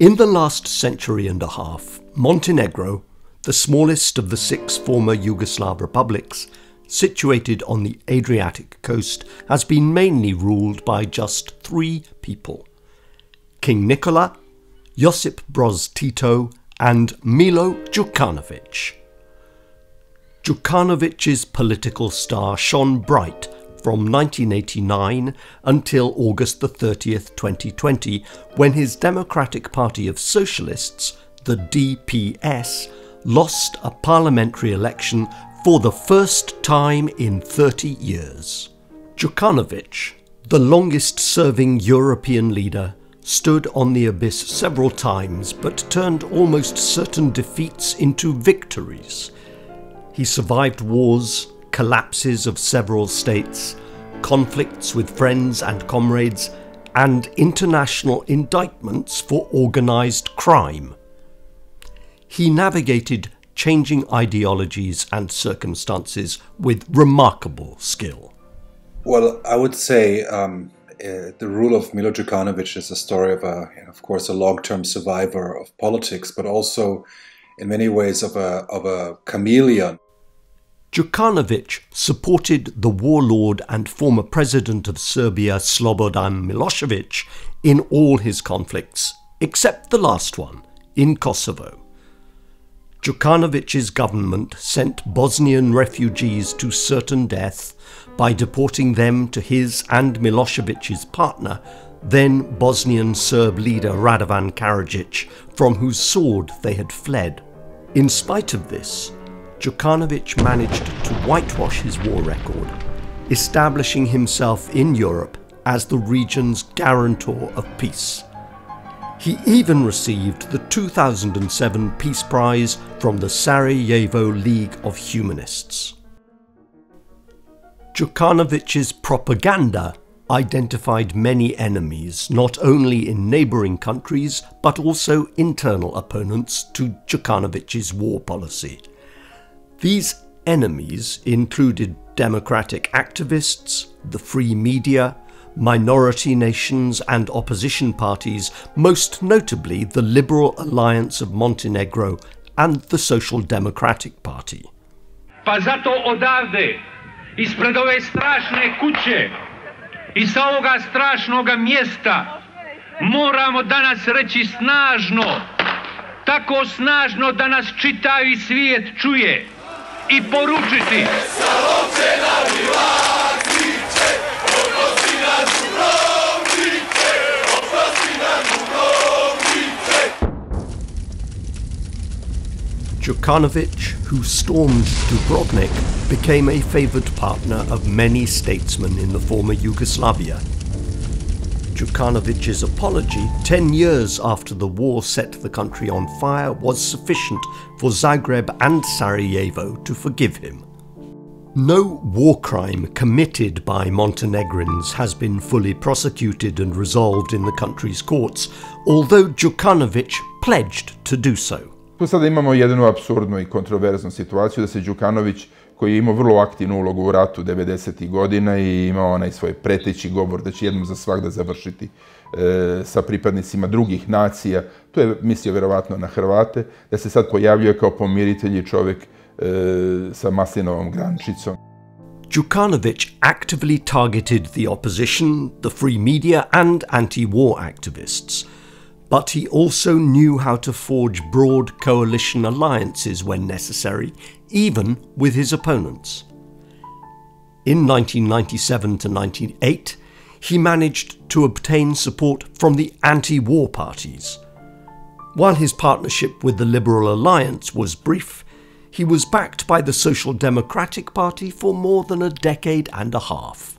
In the last century and a half, Montenegro, the smallest of the 6 former Yugoslav republics, situated on the Adriatic coast, has been mainly ruled by just 3 people: King Nikola, Josip Broz Tito, and Milo Djukanovic. Djukanovic's political star shone bright from 1989 until August the 30th, 2020, when his Democratic Party of Socialists, the DPS, lost a parliamentary election for the first time in 30 years. Djukanovic, the longest-serving European leader, stood on the abyss several times but turned almost certain defeats into victories. He survived wars, collapses of several states, conflicts with friends and comrades, and international indictments for organised crime. He navigated changing ideologies and circumstances with remarkable skill. Well, I would say the rule of Milo Djukanovic is a story of course, a long-term survivor of politics, but also in many ways of a chameleon. Djukanovic supported the warlord and former president of Serbia, Slobodan Milosevic, in all his conflicts, except the last one, in Kosovo. Djukanovic's government sent Bosnian refugees to certain death by deporting them to his and Milosevic's partner, then Bosnian Serb leader Radovan Karadzic, from whose sword they had fled. In spite of this, Djukanovic managed to whitewash his war record, establishing himself in Europe as the region's guarantor of peace. He even received the 2007 Peace Prize from the Sarajevo League of Humanists. Djukanovic's propaganda identified many enemies, not only in neighbouring countries, but also internal opponents to Djukanovic's war policy. These enemies included democratic activists, the free media, minority nations and opposition parties, most notably the Liberal Alliance of Montenegro and the Social Democratic Party. Pa zato odavde, ispred ove strašne kuće I sa ovoga strašnoga mjesta moramo danas reći snažno, tako snažno da nas čitavi svijet čuje I poručiti. Djukanovic, who stormed Dubrovnik, became a favoured partner of many statesmen in the former Yugoslavia. Djukanovic's apology, 10 years after the war set the country on fire, was sufficient for Zagreb and Sarajevo to forgive him. No war crime committed by Montenegrins has been fully prosecuted and resolved in the country's courts, although Djukanovic pledged to do so. Tu sada imamo jednu apsurdnu I kontroverznu situaciju da se Djukanović, koji je imao vrlo aktivnu ulogu u ratu 90. godina I imao onaj svoj preteći govor da će jednom za svagda završiti sa pripadnicima drugih nacija, to je mislio vjerovatno na Hrvate, da se sad pojavljuje kao pomiritelj I čovjek sa maslinovom grančicom. Djukanovic actively targeted the opposition, the free media and anti-war activists. But he also knew how to forge broad coalition alliances when necessary, even with his opponents. In 1997 to 1998, he managed to obtain support from the anti-war parties. While his partnership with the Liberal Alliance was brief, he was backed by the Social Democratic Party for more than a decade and a half.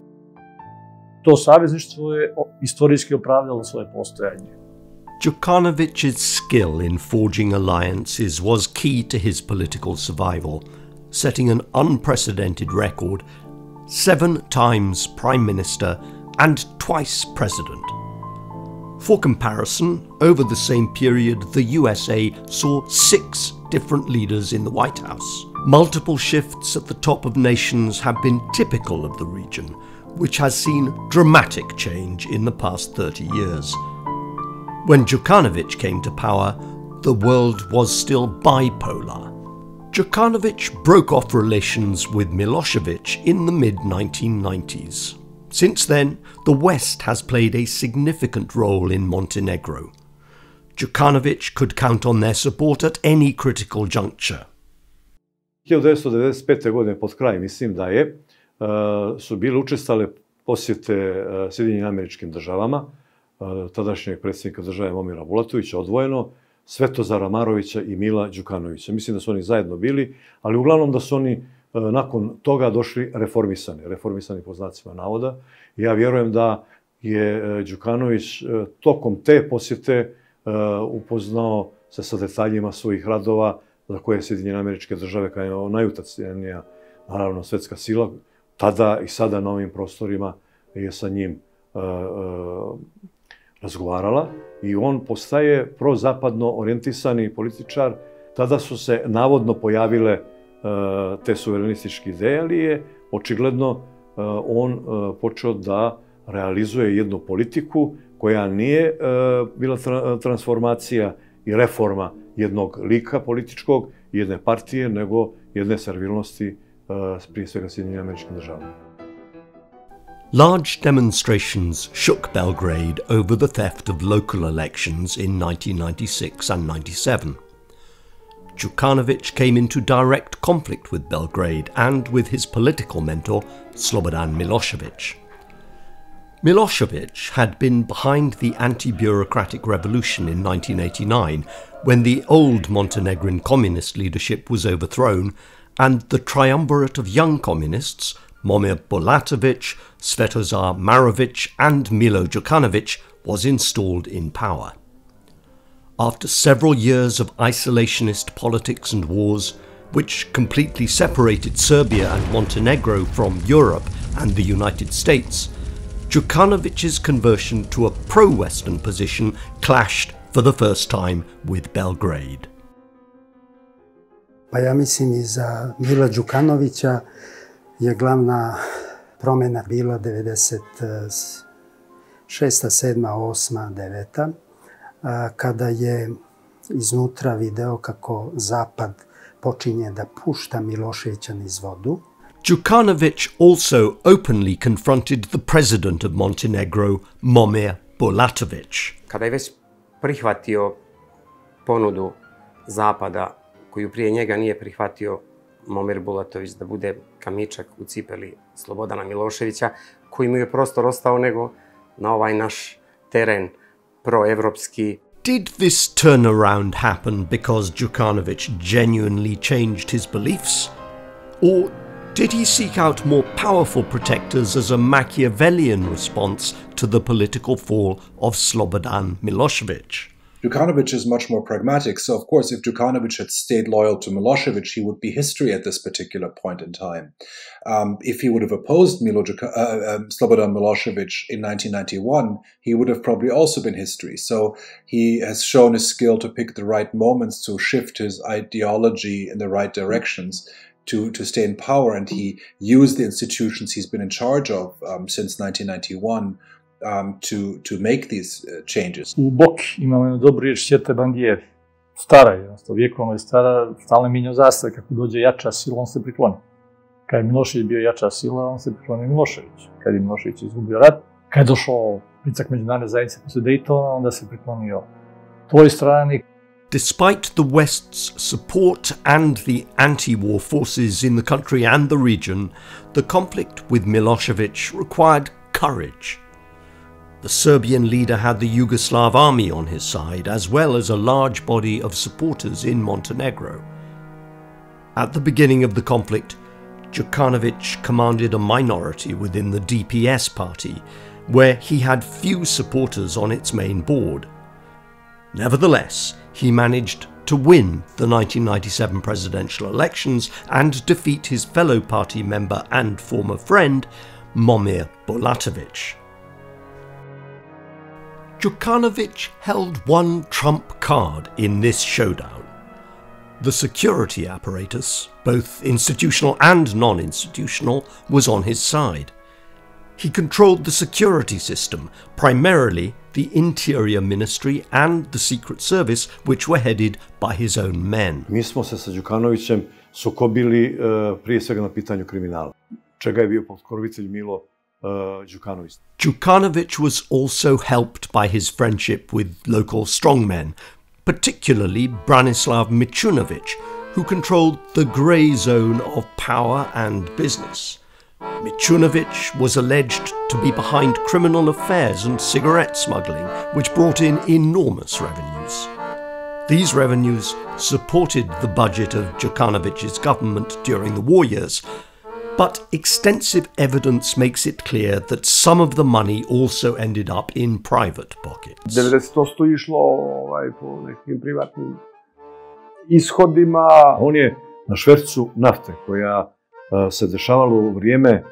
To savezništvo je istorijski opravdalo svoje postojanje. Djukanovic's skill in forging alliances was key to his political survival, setting an unprecedented record: 7 times Prime Minister and twice President. For comparison, over the same period, the USA saw 6 different leaders in the White House. Multiple shifts at the top of nations have been typical of the region, which has seen dramatic change in the past 30 years. When Đukanović came to power, the world was still bipolar. Đukanović broke off relations with Milošević in the mid-1990s. Since then, the West has played a significant role in Montenegro. Đukanović could count on their support at any critical juncture. 1995. godine pod kraj, mislim da je, su bile učestale posjete Sjedinjenim Američkim Državama, tadašnjeg predsjednika države Momira Bulatovića odvojeno, Svetozara Marovića i Mila Đukanovića. Mislim da su oni zajedno bili, ali uglavnom da su oni nakon toga došli reformisani po znacima navoda. Ja vjerujem da je Đukanović tokom te posjete upoznao se sa detaljima svojih radova za koje Sjedinjene Američke Države kao najutjecajnija, naravno, svjetska sila, tada i sada na ovim prostorima je sa njim razgovarala i on postaje prozapadno orijentisani političar. Tada su se navodno pojavile te suverenističke ideje, ali je očigledno on počeo da realizuje jednu politiku koja nije bila transformacija i reforma jednog lika političkog, jedne partije, nego jedne servilnosti prije svega Sjedinjenim Američkim Državama. Large demonstrations shook Belgrade over the theft of local elections in 1996 and 97. Đukanović came into direct conflict with Belgrade and with his political mentor, Slobodan Milošević. Milošević had been behind the anti-bureaucratic revolution in 1989, when the old Montenegrin communist leadership was overthrown and the triumvirate of young communists, Momir Bulatović, Svetozar Marović and Milo Đukanović, was installed in power. After several years of isolationist politics and wars, which completely separated Serbia and Montenegro from Europe and the United States, Đukanović's conversion to a pro-Western position clashed for the first time with Belgrade. Pa ja mislim i za Mila Đukanovića je glavna promjena bila 96. 7. 8. 9. Kada je iznutra video kako Zapad počinje da pušta Miloševića niz vodu. Đukanović also openly confronted the president of Montenegro, Momir Bulatović. Kada je već prihvatio ponudu Zapada, koju prije njega nije prihvatio Momir Bulatović, da bude kamičak u cipeli Slobodana Miloševića, koji mu je prostor ostao nego na ovaj naš teren proevropski. Did this turnaround happen because Đukanović genuinely changed his beliefs? Or did he seek out more powerful protectors as a Machiavellian response to the political fall of Slobodan Milošević? Đukanović is much more pragmatic, so of course if Đukanović had stayed loyal to Milošević, he would be history at this particular point in time. If he would have opposed Slobodan Milošević in 1991, he would have probably also been history. So he has shown his skill to pick the right moments to shift his ideology in the right directions to stay in power, and he used the institutions he's been in charge of since 1991 to make these changes. U Boki imamo jednu dobru riječ Ćete Bandijevi. Stara je, jednostavno, vjekovno je stara, stalno minjao zastave, kako dođe jača sila, on se prikloni. Kad je Milošević bio jača sila, on se priklonio Milošević. Kad je Milošević izgubio rat, kad je došao pritisak međunarodne zajednice posle Daytona, onda se priklonio tvojoj strani. Despite the West's support and the anti-war forces in the country and the region, the conflict with Milošević required courage. The Serbian leader had the Yugoslav army on his side, as well as a large body of supporters in Montenegro. At the beginning of the conflict, Đukanović commanded a minority within the DPS party, where he had few supporters on its main board. Nevertheless, he managed to win the 1997 presidential elections and defeat his fellow party member and former friend, Momir Bulatović. Đukanović held one trump card in this showdown. The security apparatus, both institutional and non-institutional, was on his side. He controlled the security system, primarily the Interior Ministry and the Secret Service, which were headed by his own men. Mi smo se sa Đukanovićem sukobili prije svega na pitanju kriminala, čega je bio pokrovitelj Milo Đukanović. Đukanović was also helped by his friendship with local strongmen, particularly Branislav Micunović, who controlled the grey zone of power and business. Micunović was alleged to be behind criminal affairs and cigarette smuggling, which brought in enormous revenues. These revenues supported the budget of Đukanović's government during the war years, but extensive evidence makes it clear that some of the money also ended up in private pockets. 90% išlo po nekim privatnim ishodima. On je na švercu nafte koja se dešavalo u vrijeme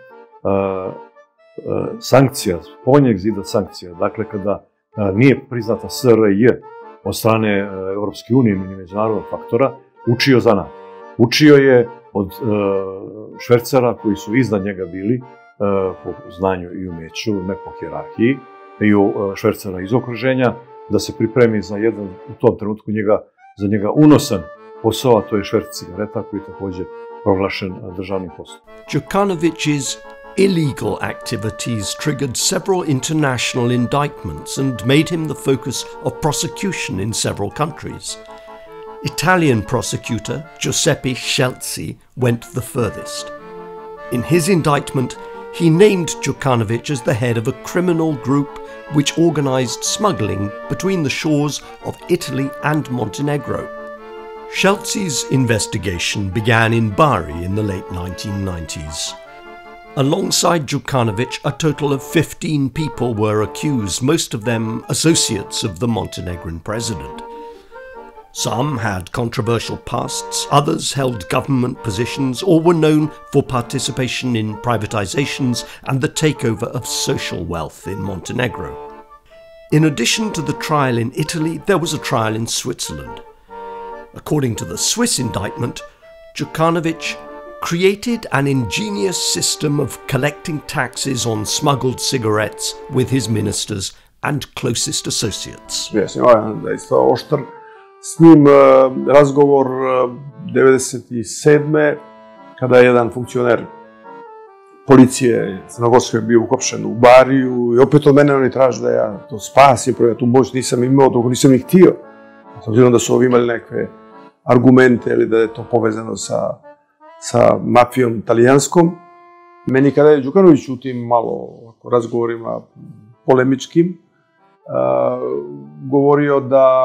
sankcija, spoljnjeg zida sankcija, dakle kada nije priznata SRJ od strane Europske unije ili međunarodnog faktora, učio zanat. Učio je od švercera koji su iznad njega bili po znanju i umeću, ne po hijerarhiji, i švercera iz okruženja, da se pripremi za jedan, u tom trenutku za njega unosan posao, a to je šverc cigareta koji je također proglašen državnim poslom. Đukanović's illegal activities triggered several international indictments and made him the focus of prosecution in several countries. Italian prosecutor Giuseppe Scelsi went the furthest. In his indictment, he named Đukanović as the head of a criminal group which organized smuggling between the shores of Italy and Montenegro. Scelsi's investigation began in Bari in the late 1990s. Alongside Đukanović, a total of 15 people were accused, most of them associates of the Montenegrin president. Some had controversial pasts, others held government positions or were known for participation in privatizations and the takeover of social wealth in Montenegro. In addition to the trial in Italy, there was a trial in Switzerland. According to the Swiss indictment, Đukanović created an ingenious system of collecting taxes on smuggled cigarettes with his ministers and closest associates. Zaista oštar. S njim razgovor 1997. kada je jedan funkcioner policije crnogorske bio uhapšen u Bariju i opet od mene oni traže da ja to spasim, prvo ja tu moć nisam imao, dok nisam ni htio. S obzirom da su ovi imali neke argumente ili da je to povezano sa mafijom italijanskom. Meni kada je Đukanović u tim malo razgovorima polemičkim govorio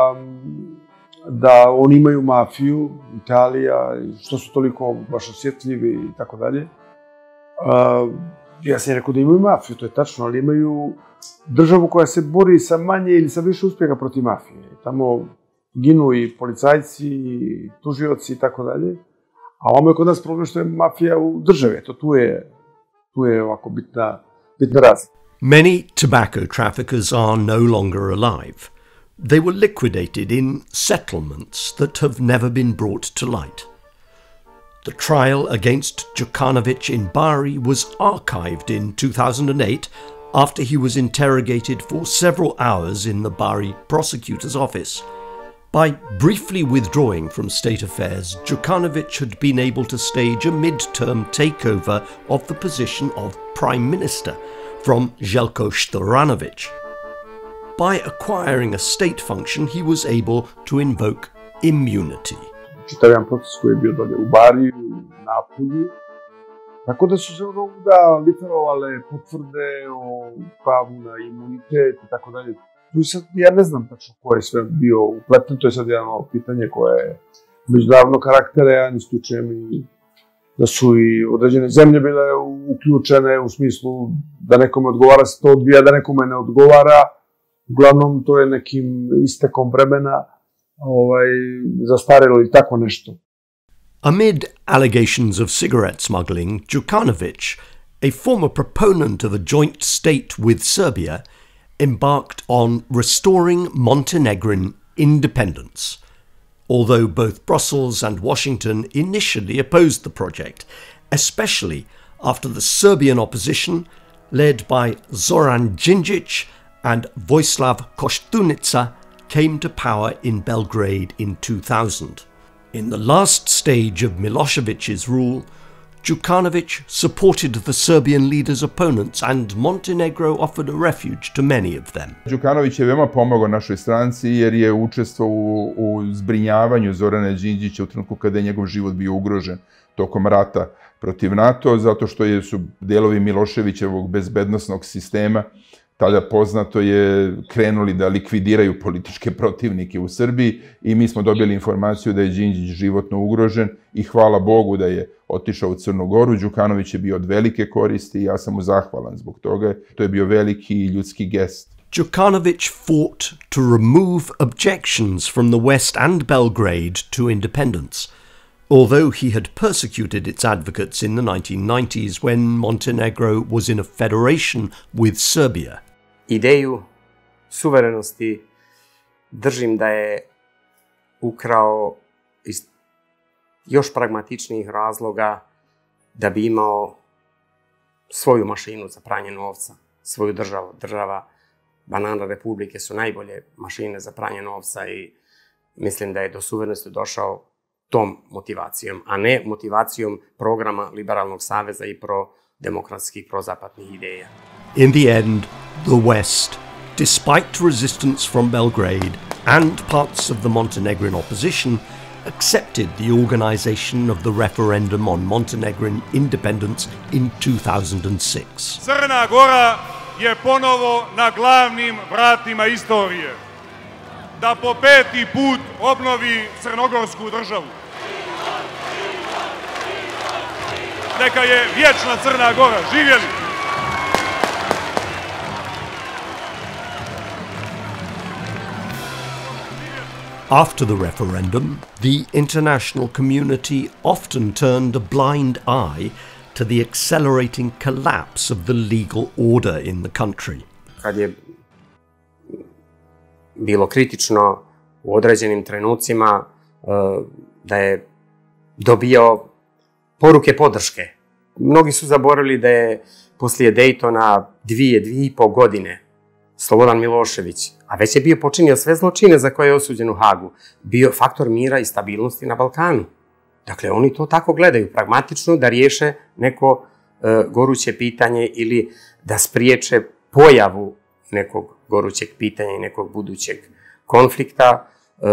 da oni imaju mafiju, Italija, što su toliko baš osjetljivi i tako dalje. Ja sam rekao da imaju mafiju, to je tačno, ali imaju državu koja se bori sa manje ili sa više uspjeha protiv mafije. Tamo ginu i policajci, i tužioci i tako dalje. A ovamo je kod nas problem što je mafija u državi. Eto, tu je ovako bitna razlika. Many tobacco traffickers are no longer alive. They were liquidated in settlements that have never been brought to light. The trial against Đukanović in Bari was archived in 2008 after he was interrogated for several hours in the Bari prosecutor's office. By briefly withdrawing from state affairs, Đukanović had been able to stage a mid-term takeover of the position of Prime Minister from Željko Štoranović. By acquiring a state function, he was able to invoke immunity. Čitav jedan proces koji je bio dolje u Bariju, u Napulju. Tako da su se onda literovale potvrde o pravu na imunitet i tako dalje. Tu sad, ja ne znam tačno ko je sve bio upleten, to je sad jedno pitanje koje je međunarodnog karaktera, ja ne isključujem i da su i određene zemlje bile uključene u smislu da nekome odgovara se to odvija, da nekome ne odgovara. Uglavnom, to je nekim istekom vremena zastarelo i tako nešto. Amid allegations of cigarette smuggling, Đukanović, a former proponent of a joint state with Serbia, embarked on restoring Montenegrin independence. Although both Brussels and Washington initially opposed the project, especially after the Serbian opposition, led by Zoran Đinđić and Vojislav Koštunica came to power in Belgrade in 2000. In the last stage of Milošević's rule, Đukanović supported the Serbian leader's opponents and Montenegro offered a refuge to many of them. Đukanović je veoma pomogao našoj stranci jer je učestvovao u zbrinjavanju Zorana Đinđića u trenutku kada je njegov život bio ugrožen tokom rata protiv NATO, zato što su delovi Miloševićevog bezbednosnog sistema, tada poznato je, krenuli da likvidiraju političke protivnike u Srbiji i mi smo dobili informaciju da je Đinđić životno ugrožen i hvala Bogu da je otišao u Crnu Goru. Đukanović je bio od velike koristi i ja sam mu zahvalan zbog toga. To je bio veliki ljudski gest. Đukanović fought to remove objections from the West and Belgrade to independence, although he had persecuted its advocates in the 1990s when Montenegro was in a federation with Serbia. Ideju suverenosti držim da je ukrao iz još pragmatičnijih razloga da bi imao svoju mašinu za pranje novca, svoju državu. Država Banana Republike su najbolje mašine za pranje novca i mislim da je do suverenosti došao tom motivacijom, a ne motivacijom programa Liberalnog saveza i pro-demokratskih, pro-zapadnih ideja. In the end, the West, despite resistance from Belgrade and parts of the Montenegrin opposition, accepted the organization of the referendum on Montenegrin independence in 2006. Crna Gora je ponovo na glavnim vratima istorije. Da po 5. put obnovi crnogorsku državu. Neka je vječna Crna Gora. Živjeli! After the referendum, the international community often turned a blind eye to the accelerating collapse of the legal order in the country. Kad je bilo kritično u određenim trenucima da je dobio poruke podrške. Mnogi su zaboravili da je poslije Dejtona 2,5 godine Slobodan Milošević, a već je bio počinio sve zločine za koje je osuđen u Hagu, bio faktor mira i stabilnosti na Balkanu. Dakle, oni to tako gledaju, pragmatično da riješe neko goruće pitanje ili da spriječe pojavu nekog gorućeg pitanja i nekog budućeg konflikta,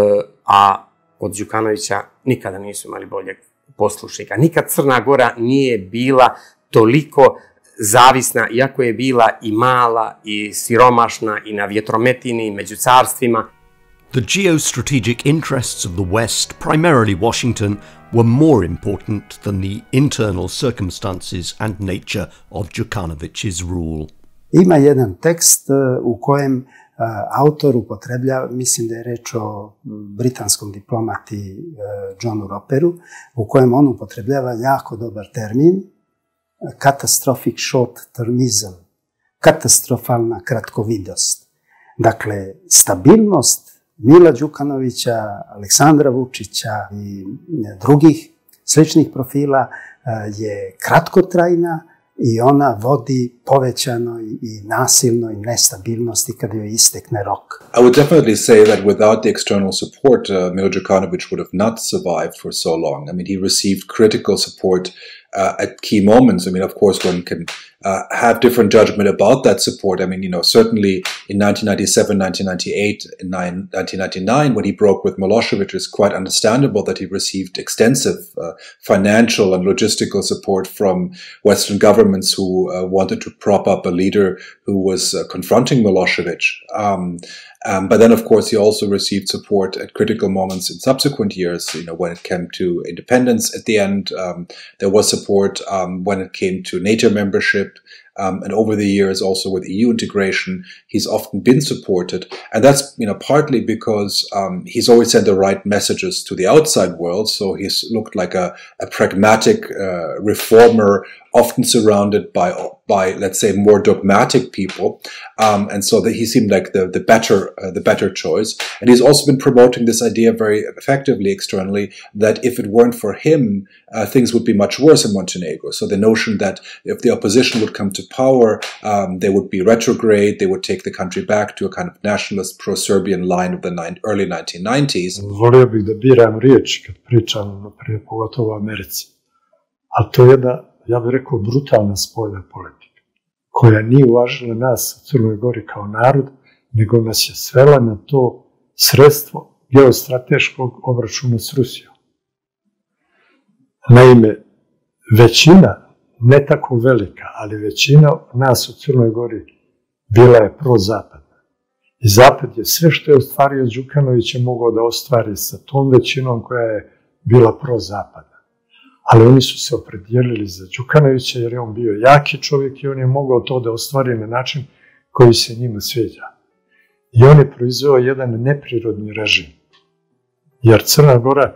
a od Đukanovića nikada nisu imali boljeg poslušnika. Nikad Crna Gora nije bila toliko zavisna, iako je bila i mala i siromašna i na vjetrometini i među carstvima. The geostrategic interests of the West, primarily Washington, were more important than the internal circumstances and nature of Đukanović's rule. Ima jedan tekst u kojem autor upotrebljava, mislim da je reč o britanskom diplomati Johnu Roperu, u kojem on upotrebljava jako dobar termin, catastrophic short-termism, katastrofalna kratkovidost. Dakle, stabilnost Mila Đukanovića, Aleksandra Vučića i drugih sličnih profila je kratkotrajna i ona vodi povećanoj i nasilnoj nestabilnosti kada joj istekne rok. I would definitely say that without the external support, Milo Đukanović would have not survived for so long. I mean, he received critical support at key moments. I mean, of course, one can have different judgment about that support. I mean, you know, certainly in 1997, 1998, and 1999, when he broke with Milošević, it's quite understandable that he received extensive financial and logistical support from Western governments who wanted to prop up a leader who was confronting Milošević. But then, of course, he also received support at critical moments in subsequent years. You know, when it came to independence at the end, there was support when it came to NATO membership. And over the years, also with EU integration, he's often been supported. And that's, you know, partly because he's always sent the right messages to the outside world. So he's looked like a pragmatic reformer often surrounded by let's say, more dogmatic people, and so that he seemed like the better choice. And he's also been promoting this idea very effectively externally that if it weren't for him, things would be much worse in Montenegro. So the notion that if the opposition would come to power, they would be retrograde, they would take the country back to a kind of nationalist pro-Serbian line of the early 1990s. Volio bih da biram riječi kad pričam, pogotovo u Americi. Ali to je jedna, ja bih rekao, brutalna spoljna politika, koja nije uvažila nas u Crnoj Gori kao narod, nego nas je svela na to sredstvo geostrateškog obračuna s Rusijom. Naime, većina, ne tako velika, ali većina nas u Crnoj Gori bila je prozapadna. I Zapad je sve što je ostvario Đukanović je mogao da ostvari sa tom većinom koja je bila prozapadna. Ali oni su se opredijelili za Đukanovića jer je on bio jaki čovjek i on je mogao to da ostvari na način koji se njima sviđa. I on je proizveo jedan neprirodni režim. Jer Crna Gora,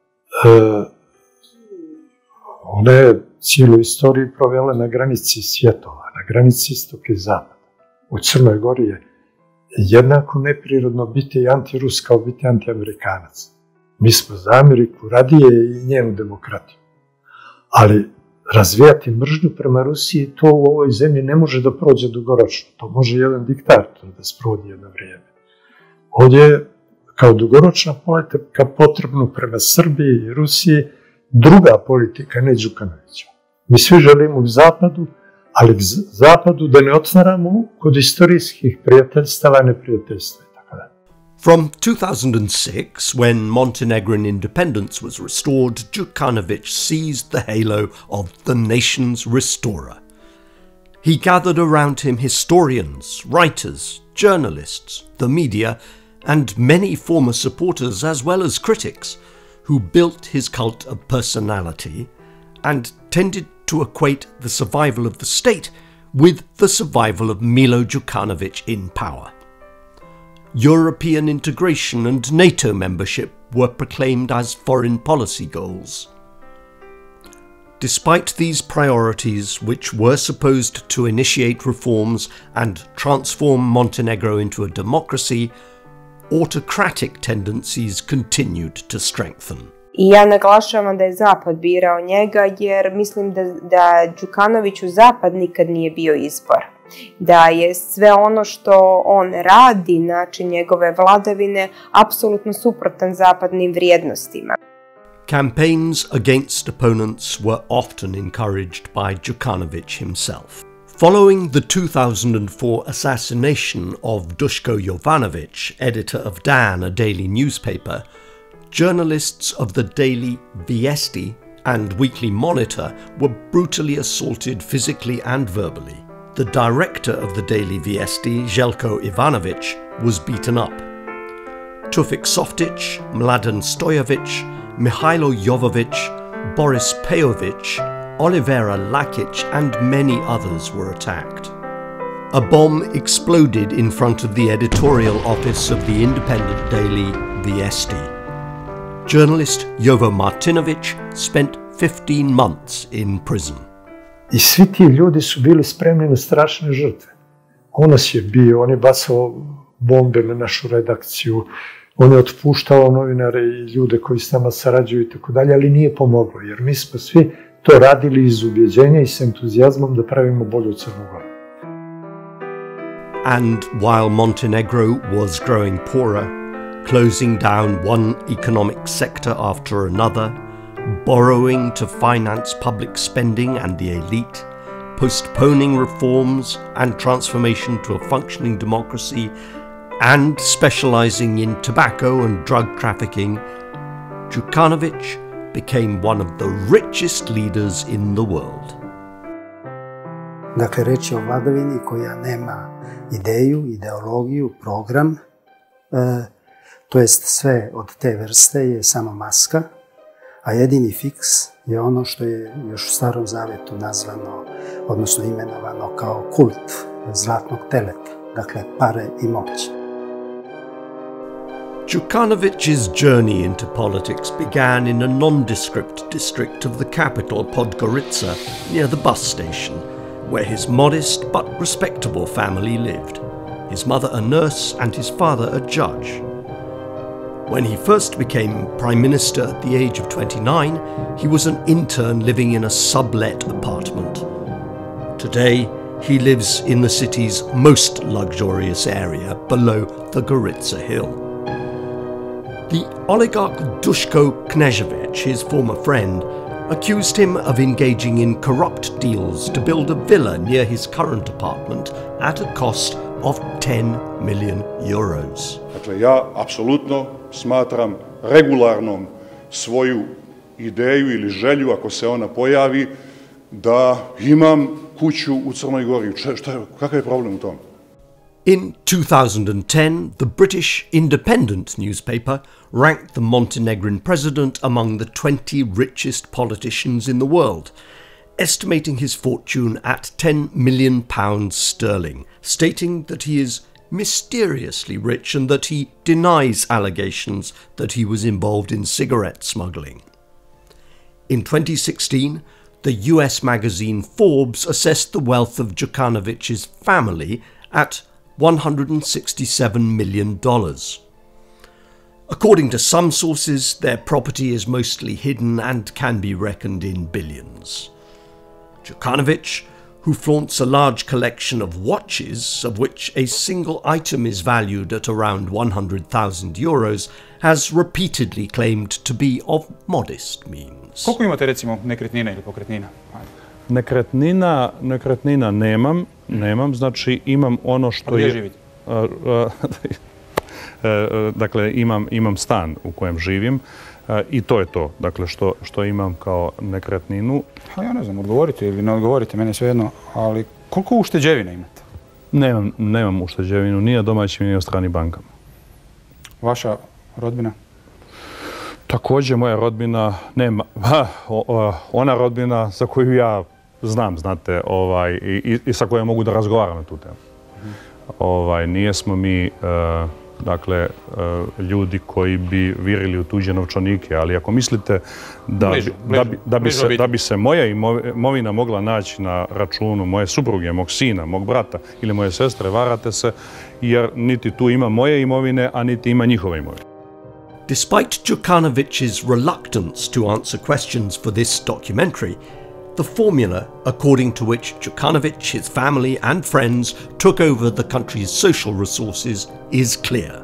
ona je cijelu istoriju provela na granici svjetova, na granici istoka i zapada. U Crnoj Gori je jednako neprirodno biti antirus kao biti antiamerikanac. Mi smo za Ameriku radije i njenu demokratiju. Ali razvijati mržnju prema Rusiji, to u ovoj zemlji ne može da prođe dugoročno. To može jedan diktator da sprovodi jedno vrijeme. Ovdje je kao dugoročna politika potrebno prema Srbiji i Rusiji druga politika, ne Đukanovića. Mi svi želimo u Zapadu, ali Zapadu da ne otvaramo kod istorijskih prijateljstava neprijateljstva. From 2006, when Montenegrin independence was restored, Đukanović seized the halo of the nation's restorer. He gathered around him historians, writers, journalists, the media, and many former supporters as well as critics, who built his cult of personality and tended to equate the survival of the state with the survival of Milo Đukanović in power. European integration and NATO membership were proclaimed as foreign policy goals. Despite these priorities, which were supposed to initiate reforms and transform Montenegro into a democracy, autocratic tendencies continued to strengthen. I ja naglašavam da je Zapad birao njega jer mislim da Đukanoviću Zapad nikad nije bio izbor. Da je sve ono što on radi, način njegove vladavine, apsolutno suprotan zapadnim vrijednostima. Campaigns against opponents were often encouraged by Đukanović himself. Following the 2004 assassination of Duško Jovanović, editor of Dan, a daily newspaper, journalists of the daily Vijesti and Weekly Monitor were brutally assaulted physically and verbally. The director of the daily Vijesti, Željko Ivanović, was beaten up. Tufik Softić, Mladen Stojović, Mihailo Jovović, Boris Pejović, Olivera Lakić, and many others were attacked. A bomb exploded in front of the editorial office of the independent daily Vijesti. Journalist Jovo Martinović spent 15 months in prison. I svi ti ljudi su bili spremni na strašne žrtve. On nas je bio, on je bacao bombe na našu redakciju, on je otpuštao novinare i ljude koji s nama sarađuju i tako dalje, ali nije pomoglo, jer mi smo svi to radili iz ubjeđenja i s entuzijazmom da pravimo bolju Crnu Goru. And while Montenegro was growing poorer, closing down one economic sector after another, borrowing to finance public spending and the elite, postponing reforms and transformation to a functioning democracy, and specializing in tobacco and drug trafficking, Đukanović became one of the richest leaders in the world. Dakle, reč je o vladavini koja nema ideju, ideologiju, program, to jest sve od te vrste je samo maska, a jedini fiks je ono što je još u Starom Zavetu nazvano, odnosno imenovano kao kult zlatnog teleta, dakle pare i moć. Djukanović's journey into politics began in a nondescript district of the capital Podgorica near the bus station, where his modest but respectable family lived, his mother a nurse and his father a judge. When he first became Prime Minister at the age of 29, he was an intern living in a sublet apartment. Today, he lives in the city's most luxurious area below the Gorica Hill. The oligarch Duško Knežević, his former friend, accused him of engaging in corrupt deals to build a villa near his current apartment at a cost of 10 million euros. Dakle, ja apsolutno smatram regularnom svoju ideju ili želju, ako se ona pojavi, da imam kuću u Crnoj Gori. Kakav je problem u tom? In 2010, the British Independent newspaper ranked the Montenegrin president among the 20 richest politicians in the world, estimating his fortune at £10 million sterling, stating that he is mysteriously rich and that he denies allegations that he was involved in cigarette smuggling. In 2016, the US magazine Forbes assessed the wealth of Djukanović's family at $167 million. According to some sources, their property is mostly hidden and can be reckoned in billions. Djukanović, who flaunts a large collection of watches, of which a single item is valued at around 100,000 euros, has repeatedly claimed to be of modest means. Koliko imate recimo nekretnina ili pokretnina? Nekretnina nemam, znači imam ono što je... A gdje živite? Dakle, imam stan u kojem živim i to je to, dakle, što imam kao nekretninu. Ja ne znam, odgovorite ili ne odgovorite, mene svejedno, ali koliko ušteđevina imate? Nemam ušteđevinu, ni na domaćim, ni na stranim bankama. Vaša rodbina? Također moja rodbina nema, ona rodbina za koju ja znam, znate, i sa kojom mogu da razgovaram na tu temu. Nijesmo mi, dakle, ljudi koji bi virili u tuđe novčanike, ali ako mislite da bi se moja imovina mogla naći na računu moje supruge, mog sina, mog brata ili moje sestre, varate se, jer niti tu ima moje imovine, a niti ima njihove imovine. Despite Djukanović's reluctance to answer questions for this documentary, the formula according to which Djukanović, his family and friends took over the country's social resources is clear.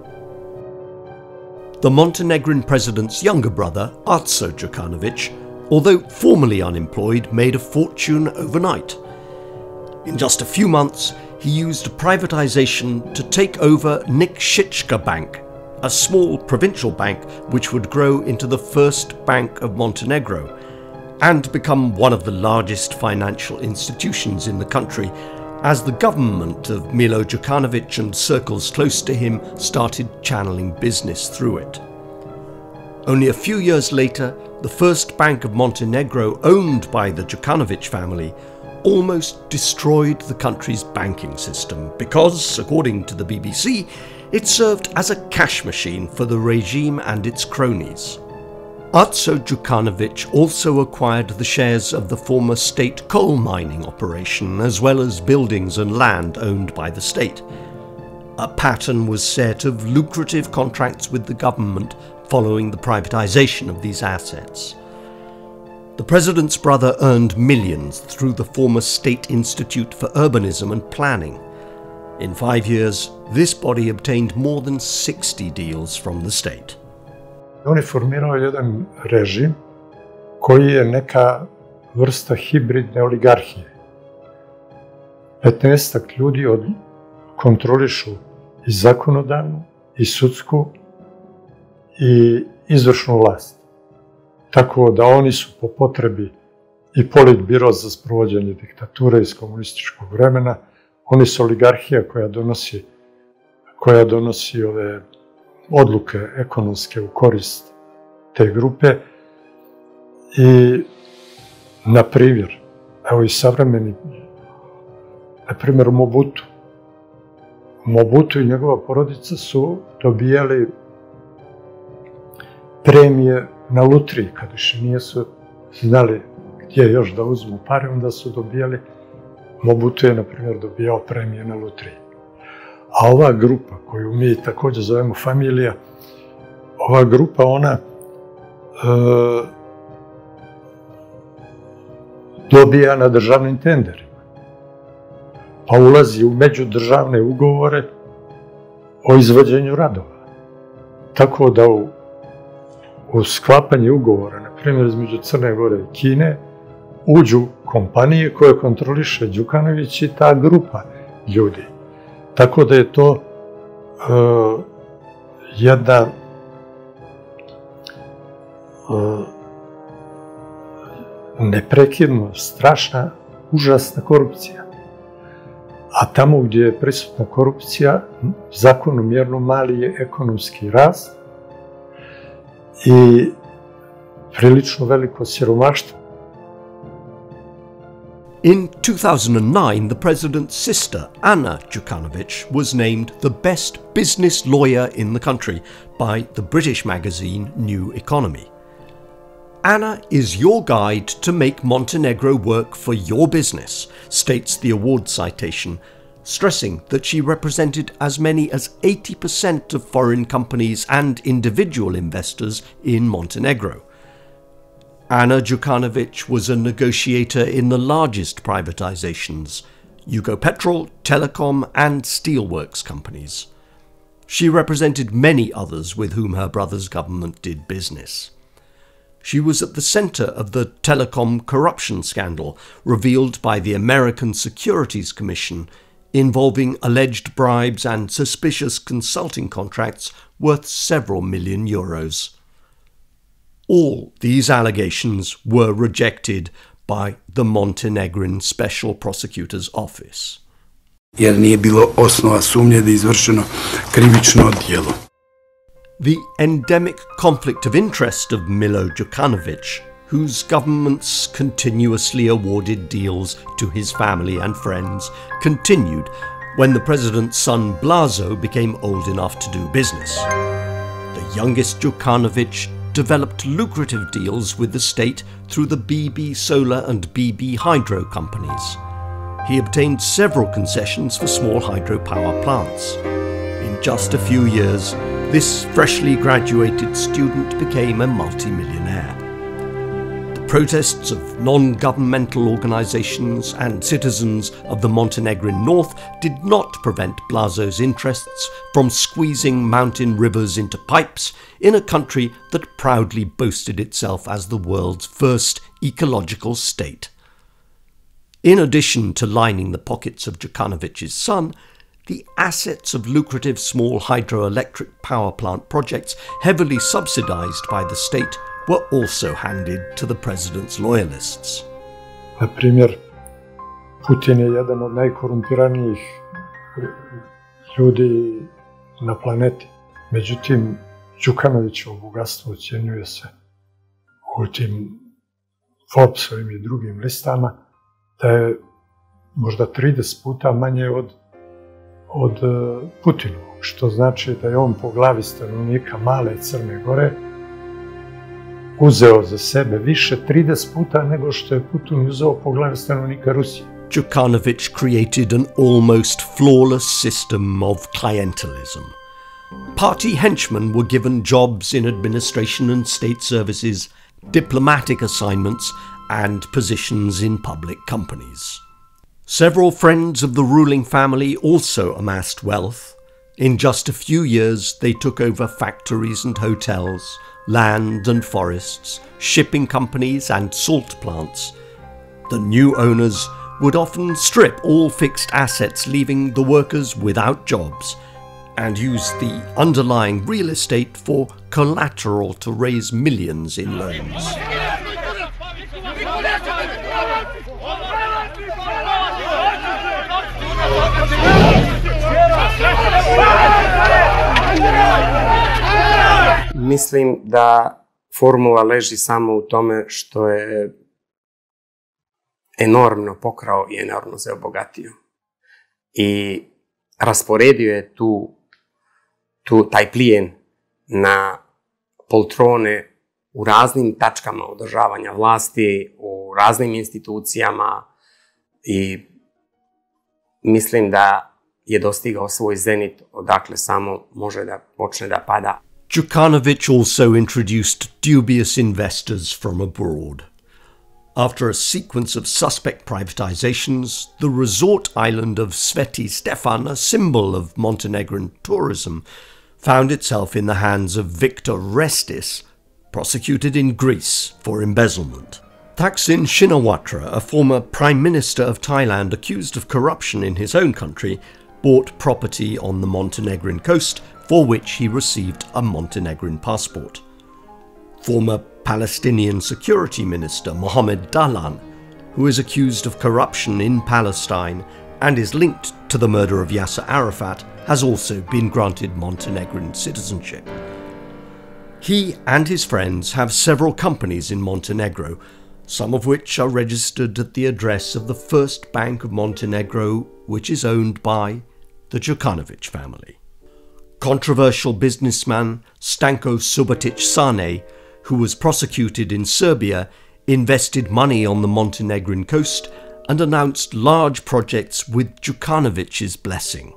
The Montenegrin president's younger brother, Artso Djukanović, although formally unemployed, made a fortune overnight. In just a few months, he used privatization to take over Nikšićka Bank, a small provincial bank which would grow into the first Bank of Montenegro and become one of the largest financial institutions in the country, as the government of Milo Djukanović and circles close to him started channeling business through it. Only a few years later, the first Bank of Montenegro, owned by the Djukanović family, almost destroyed the country's banking system because, according to the BBC, it served as a cash machine for the regime and its cronies. Artso Djukanović also acquired the shares of the former state coal mining operation, as well as buildings and land owned by the state. A pattern was set of lucrative contracts with the government following the privatization of these assets. The president's brother earned millions through the former State Institute for Urbanism and Planning. In 5 years, this body obtained more than 60 deals from the state. On je formirao jedan režim koji je neka vrsta hibridne oligarhije. 15 ljudi kontrolišu i zakonodavnu, i sudsku, i izvršnu vlast. Tako da oni su po potrebi i politbiro za sprovođenje diktature iz komunističkog vremena, oni su oligarhija koja donosi ove odluke ekonomske u korist te grupe i, na primjer, evo i savremeni, na primjer Mobutu. Mobutu i njegova porodica su dobijali premije na lutriji, kad više nisu znali gdje još da uzmu pare, onda su dobijali, Mobutu je, na primjer, dobijao premije na lutriji. A ova grupa, koju mi također zovemo familija, ova grupa, ona dobija na državnim tenderima. Pa ulazi u međudržavne ugovore o izvođenju radova. Tako da u sklapanje ugovora, na primjer, između Crne Gore i Kine, uđu kompanije koje kontroliše Đukanović i ta grupa ljudi. Tako da je to jedna neprekidno strašna, užasna korupcija. A tamo gdje je prisutna korupcija, zakonomjerno mali je ekonomski rast i prilično veliko siromaštvo. In 2009, the president's sister, Anna Đukanović, was named the best business lawyer in the country by the British magazine New Economy. Anna is your guide to make Montenegro work for your business, states the award citation, stressing that she represented as many as 80% of foreign companies and individual investors in Montenegro. Anna Đukanović was a negotiator in the largest privatizations, Jugopetrol, Telecom and Steelworks companies. She represented many others with whom her brother's government did business. She was at the center of the telecom corruption scandal revealed by the American Securities Commission, involving alleged bribes and suspicious consulting contracts worth several million euros. All these allegations were rejected by the Montenegrin Special Prosecutor's Office. Jer nije bilo osnova sumnje da je izvršeno krivično djelo. The endemic conflict of interest of Milo Đukanović, whose governments continuously awarded deals to his family and friends, continued when the president's son Blazo became old enough to do business. The youngest Đukanović developed lucrative deals with the state through the BB Solar and BB Hydro companies. He obtained several concessions for small hydropower plants. In just a few years, this freshly graduated student became a multimillionaire. The protests of non-governmental organizations and citizens of the Montenegrin north did not prevent Blazo's interests from squeezing mountain rivers into pipes in a country that proudly boasted itself as the world's first ecological state. In addition to lining the pockets of Đukanović's son, the assets of lucrative small hydroelectric power plant projects, heavily subsidized by the state, were also handed to the president's loyalists. Na primjer, Putin je jedan od najkorumpiranijih ljudi na planeti. Međutim, Đukanovićevo bogatstvo ocjenjuje se u tim Forbesovim i drugim listama da je možda 30 puta manje od Putinovog, što znači da je on po glavi stanovnika male Crne Gore uzeo za sebe više 30 puta nego što je Putin uzeo po glavi stanovnika Rusije. Đukanović created an almost flawless system of clientelism. Party henchmen were given jobs in administration and state services, diplomatic assignments, and positions in public companies. Several friends of the ruling family also amassed wealth. In just a few years, they took over factories and hotels, land and forests, shipping companies and salt plants. The new owners would often strip all fixed assets, leaving the workers without jobs, and use the underlying real estate for collateral to raise millions in loans. Mislim da formula leži samo u tome što je enormno pokrao i enormno se obogatio. I rasporedio je taj plijen na poltrone u raznim tačkama održavanja vlasti, u raznim institucijama i mislim da je dostigao svoj zenit odakle samo može da počne da pada. Đukanović also introduced dubious investors from abroad. After a sequence of suspect privatizations, the resort island of Sveti Stefan, a symbol of Montenegrin tourism, found itself in the hands of Viktor Restis, prosecuted in Greece for embezzlement. Thaksin Shinawatra, a former Prime Minister of Thailand accused of corruption in his own country, bought property on the Montenegrin coast for which he received a Montenegrin passport. Former Palestinian Security Minister Mohammed Dahlan, who is accused of corruption in Palestine and is linked to the murder of Yasser Arafat, has also been granted Montenegrin citizenship. He and his friends have several companies in Montenegro, some of which are registered at the address of the First Bank of Montenegro, which is owned by the Đukanović family. Controversial businessman Stanko Subotić Sane, who was prosecuted in Serbia, invested money on the Montenegrin coast and announced large projects with Đukanović's blessing.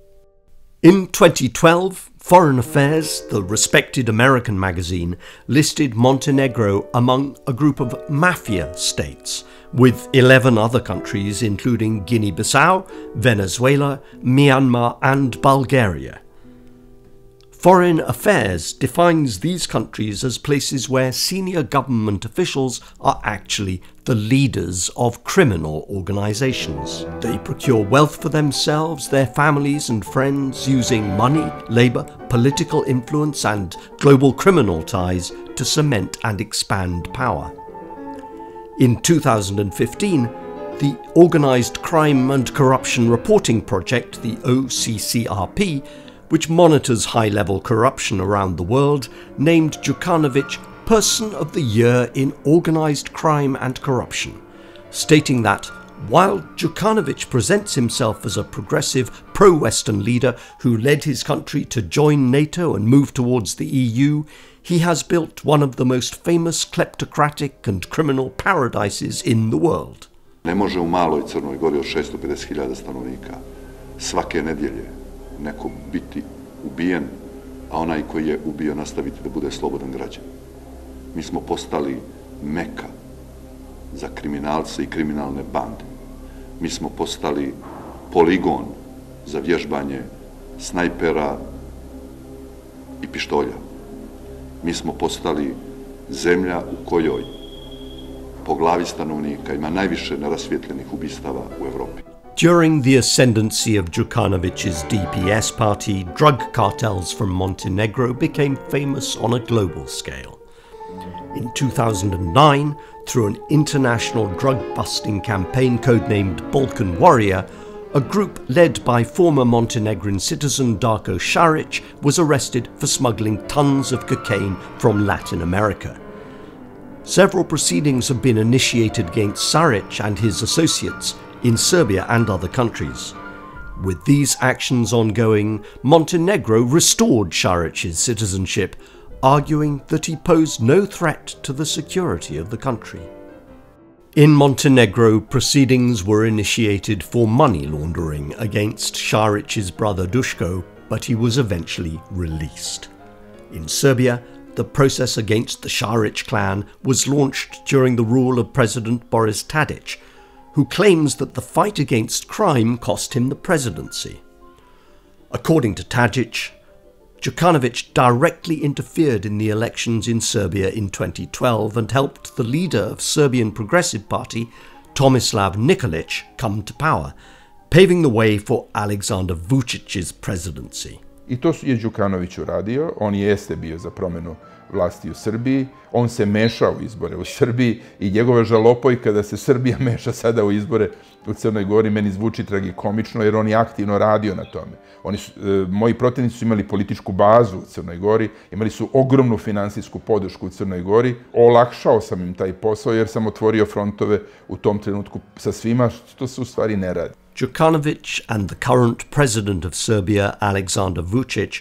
In 2012, Foreign Affairs, the respected American magazine, listed Montenegro among a group of mafia states, with 11 other countries including Guinea-Bissau, Venezuela, Myanmar and Bulgaria. Foreign Affairs defines these countries as places where senior government officials are actually the leaders of criminal organizations. They procure wealth for themselves, their families and friends using money, labor, political influence and global criminal ties to cement and expand power. In 2015, the Organized Crime and Corruption Reporting Project, the OCCRP, which monitors high-level corruption around the world, named Đukanović Person of the Year in Organized Crime and Corruption, stating that while Đukanović presents himself as a progressive pro-Western leader who led his country to join NATO and move towards the EU, he has built one of the most famous kleptocratic and criminal paradises in the world. Ne može u maloj Crnoj Gori od 650.000 stanovnika svake nedjelje neko biti ubijen, a onaj koji je ubio nastaviti da bude slobodan građan. Mi smo postali meka za kriminalce i kriminalne bande. Mi smo postali poligon za vježbanje snajpera i pištolja. Mi smo postali zemlja u kojoj po glavi stanovnika ima najviše nerasvjetljenih ubistava u Evropi. During the ascendancy of Đukanović's DPS party, drug cartels from Montenegro became famous on a global scale. In 2009, through an international drug-busting campaign codenamed Balkan Warrior, a group led by former Montenegrin citizen Darko Šarić was arrested for smuggling tons of cocaine from Latin America. Several proceedings have been initiated against Šarić and his associates in Serbia and other countries. With these actions ongoing, Montenegro restored Šarić's citizenship, arguing that he posed no threat to the security of the country. In Montenegro, proceedings were initiated for money laundering against Šarić's brother Duško, but he was eventually released. In Serbia, the process against the Šarić clan was launched during the rule of President Boris Tadić, who claims that the fight against crime cost him the presidency. According to Tadić, Đukanović directly interfered in the elections in Serbia in 2012 and helped the leader of Serbian Progressive Party, Tomislav Nikolić, come to power, paving the way for Aleksandar Vučić's presidency. I to je Đukanović uradio, on jeste bio za promjenu vlasti u Srbiji, on se mešao u izbore u Srbiji i njegova žalopojka da se Srbija meša sada u izbore u Crnoj Gori meni zvuči tragikomično jer on je aktivno radio na tome. Moji protivnici su imali političku bazu u Crnoj Gori, imali su ogromnu finansijsku podršku u Crnoj Gori, olakšao sam im taj posao jer sam otvorio frontove u tom trenutku sa svima, što se u stvari ne radi. Đukanović and the current president of Serbia, Aleksandar Vučić,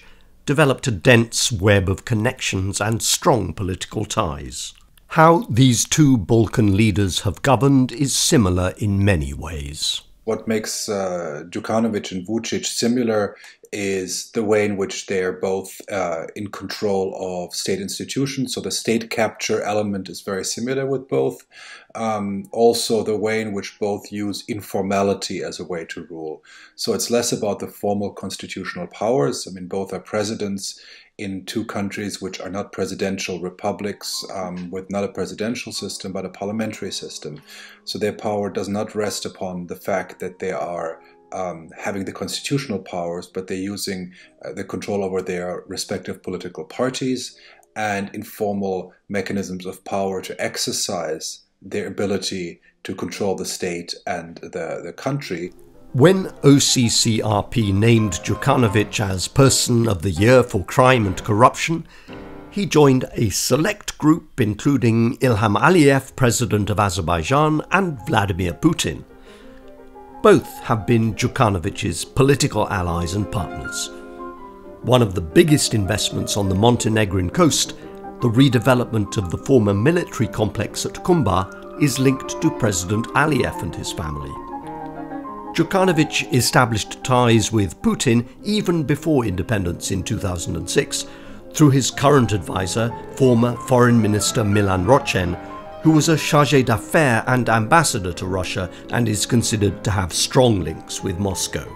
developed a dense web of connections and strong political ties. How these two Balkan leaders have governed is similar in many ways. What makes Djukanovic and Vučić similar is the way in which they are both in control of state institutions. So the state capture element is very similar with both. Also the way in which both use informality as a way to rule. So it's less about the formal constitutional powers. I mean, both are presidents in two countries which are not presidential republics, with not a presidential system but a parliamentary system. So their power does not rest upon the fact that they are having the constitutional powers, but they're using the control over their respective political parties and informal mechanisms of power to exercise their ability to control the state and the country. When OCCRP named Djukanovic as Person of the Year for Crime and Corruption, he joined a select group including Ilham Aliyev, President of Azerbaijan, and Vladimir Putin. Both have been Djukanovic's political allies and partners. One of the biggest investments on the Montenegrin coast, the redevelopment of the former military complex at Kumba, is linked to President Aliyev and his family. Djukanovic established ties with Putin even before independence in 2006 through his current advisor, former Foreign Minister Milan Ročen, who was a chargé d'affaires and ambassador to Russia and is considered to have strong links with Moscow.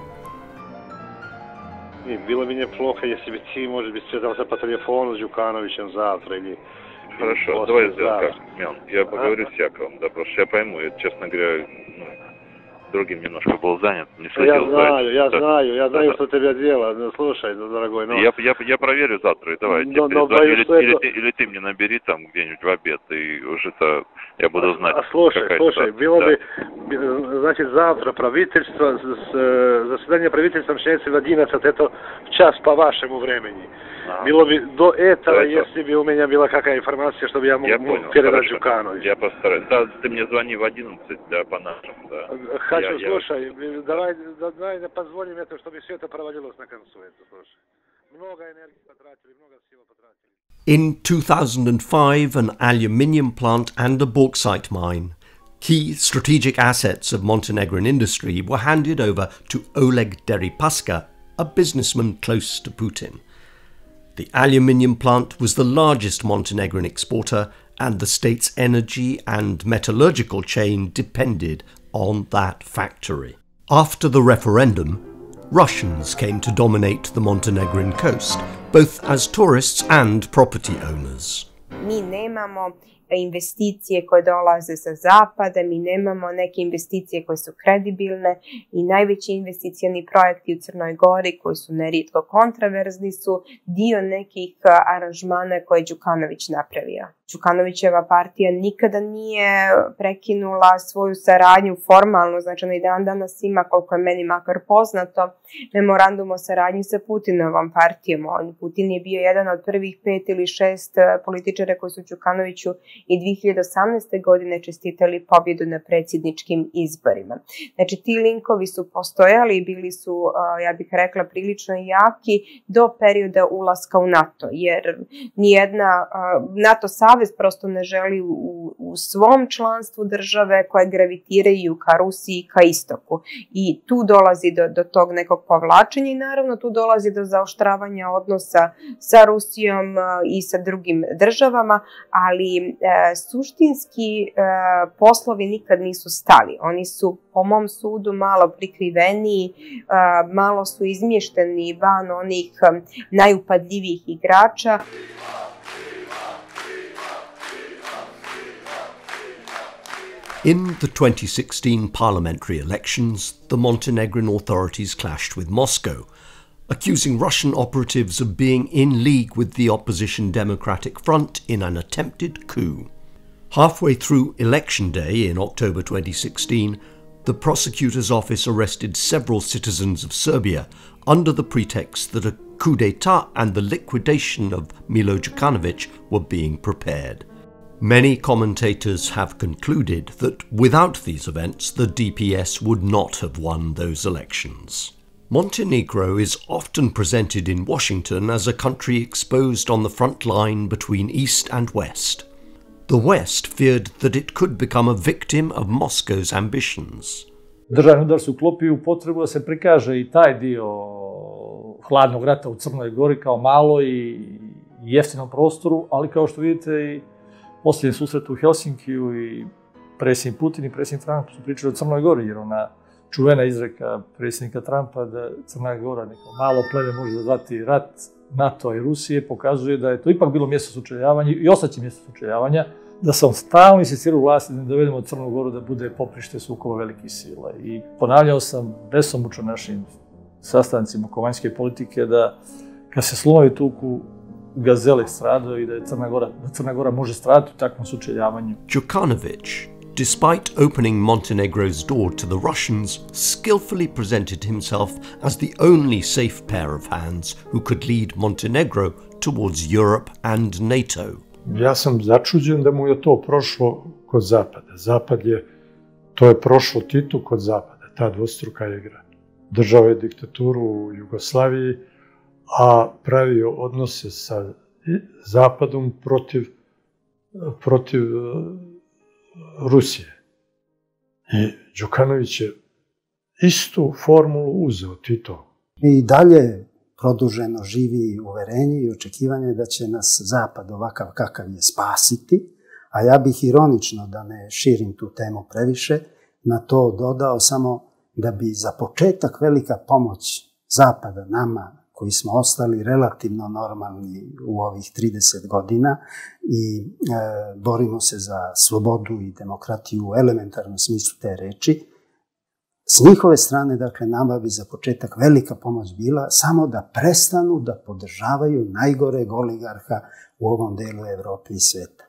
Bilo bi neplохо, если бы ты, может быть, связался по телефону с Дjukanovićem завтра или... Хорошо, давай сделаем как, Мел. Я поговорю с Яковом, да, потому что я пойму, я, честно говоря, другим немножко был занят, не следил Я знаю, что тебя дело. Ну, слушай, дорогой, ну... Я проверю завтра, и давай, или ты мне набери там где-нибудь в обед, и уже-то я буду знать, слушай, было бы, значит, завтра правительство, заседание правительства начинается в 11, это в час по вашему времени. Было бы до этого, если бы у меня была какая информация, чтобы я мог передать Дjukanoviću. Я постараюсь. Да, ты мне звони в 11, да, по нашему, да. Хочу, слушай, давай позволим это, чтобы все это проводилось на концу. Слушай. Много энергии потратили, много сил потратили. In 2005, an aluminium plant and a bauxite mine, key strategic assets of Montenegrin industry, were handed over to Oleg Deripaska, a businessman close to Putin. The aluminium plant was the largest Montenegrin exporter, and the state's energy and metallurgical chain depended on that factory. After the referendum, Russians came to dominate the Montenegrin coast, both as tourists and property owners. Mi nemamo investicije koje dolaze sa zapada, mi nemamo neke investicije koje su kredibilne i najveći investicioni projekti u Crnoj Gori, koji su nerijetko kontraverzni, su dio nekih aranžmana koje je Djukanović napravio. Djukanovićeva partija nikada nije prekinula svoju saradnju formalno, znači ona i dan danas ima, koliko je meni makar poznato, memorandum o saradnji sa Putinovom partijom. Putin je bio jedan od prvih 5 ili 6 političara koji su Djukanoviću i 2018. godine čestitali pobjedu na predsjedničkim izborima. Znači, ti linkovi su postojali i bili su, ja bih rekla, prilično jaki do perioda ulaska u NATO, jer nijedna NATO savez prosto ne želi u svom članstvu države koje gravitiraju ka Rusiji, ka istoku. I tu dolazi do tog nekog povlačenja i naravno tu dolazi do zaoštravanja odnosa sa Rusijom i sa drugim državama, ali suštinski poslovi nikad nisu stali. Oni su, po mom sudu, malo prikriveniji, malo su izmješteni van onih najupadljivijih igrača. In the 2016 parliamentary elections, the Montenegrin authorities clashed with Moscow, accusing Russian operatives of being in league with the opposition Democratic Front in an attempted coup. Halfway through Election Day in October 2016, the prosecutor's office arrested several citizens of Serbia under the pretext that a coup d'etat and the liquidation of Milo Djukanovic were being prepared. Many commentators have concluded that without these events, the DPS would not have won those elections. Montenegro is often presented in Washington as a country exposed on the front line between East and West. The West feared that it could become a victim of Moscow's ambitions. Državni udar se uklopio u potrebu da se prikaže i taj dio hladnog rata u Crnoj Gori kao malo i jeftinom prostoru, ali kao što vidite i posljednji susret u Helsinkiju i predsjednik Putin i predsjednik Trump su pričali o Crnoj Gori, jer ona čuvena izreka predsjednika Trumpa da Crna Gora neko malo pleme može dozvati rat NATO i Rusije, pokazuje da je to ipak bilo mjesto sučeljavanja i ostaće mjesto sučeljavanja, da sam stalno insistirao u vlasti da ne dovedemo Crnu Goru da bude poprište sukoba velikih sila. I ponavljao sam besomučno našim sastancima oko vanjske politike da kad se slumovi tuku, gazele stradaju i da Crna Gora može stradati u takvom sučeljavanju. Đukanović, despite opening Montenegro's door to the Russians, skillfully presented himself as the only safe pair of hands who could lead Montenegro towards Europe and NATO. Ja sam začuđen da mu je to prošlo kod Zapada. To je prošlo Titu kod Zapada, ta dvostruka igra. Držao je diktaturu u Jugoslaviji, a pravio odnose sa Zapadom protiv Rusije. I Đukanović je istu formulu uzeo, Tito. I dalje produženo živi uverenje i očekivanje da će nas Zapad ovakav kakav je spasiti, a ja bih ironično, da ne širim tu temu previše, na to dodao samo da bi za početak velika pomoć Zapada nama, koji smo ostali relativno normalni u ovih 30 godina i borimo se za slobodu i demokratiju u elementarnom smislu te reči, s njihove strane, dakle, nama bi za početak velika pomoć bila samo da prestanu da podržavaju najgoreg oligarha u ovom delu Evrope i sveta.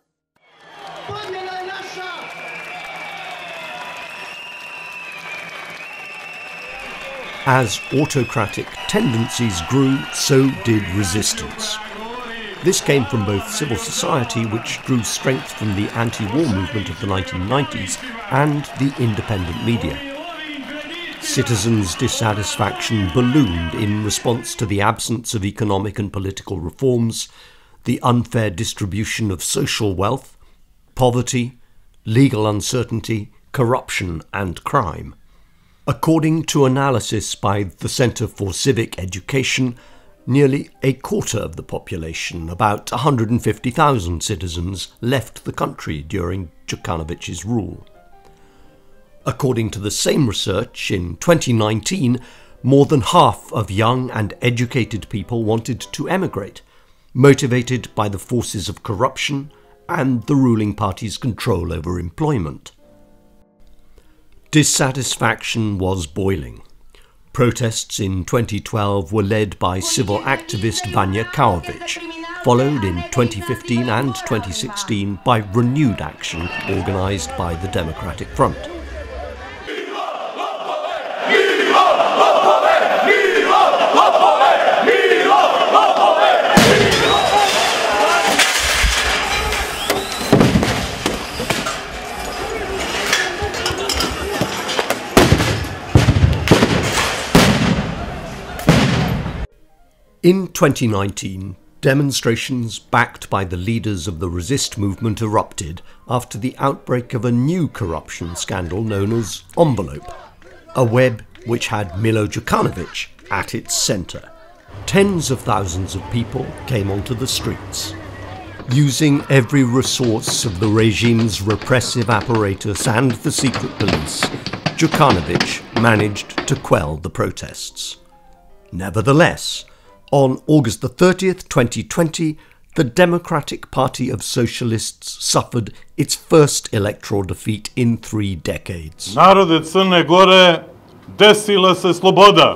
As autocratic tendencies grew, so did resistance. This came from both civil society, which drew strength from the anti-war movement of the 1990s, and the independent media. Citizens' dissatisfaction ballooned in response to the absence of economic and political reforms, the unfair distribution of social wealth, poverty, legal uncertainty, corruption and crime. According to analysis by the Center for Civic Education, nearly a quarter of the population, about 150,000 citizens, left the country during Đukanović's rule. According to the same research, in 2019, more than half of young and educated people wanted to emigrate, motivated by the forces of corruption and the ruling party's control over employment. Dissatisfaction was boiling. Protests in 2012 were led by civil activist Vanja Kauvić, followed in 2015 and 2016 by renewed action organised by the Democratic Front. In 2019, demonstrations backed by the leaders of the resist movement erupted after the outbreak of a new corruption scandal known as Envelope, a web which had Milo Đukanović at its centre. Tens of thousands of people came onto the streets. Using every resource of the regime's repressive apparatus and the secret police, Đukanović managed to quell the protests. Nevertheless, on August the 30th, 2020, the Democratic Party of Socialists suffered its first electoral defeat in 3 decades. Narode Crne Gore, desila se sloboda.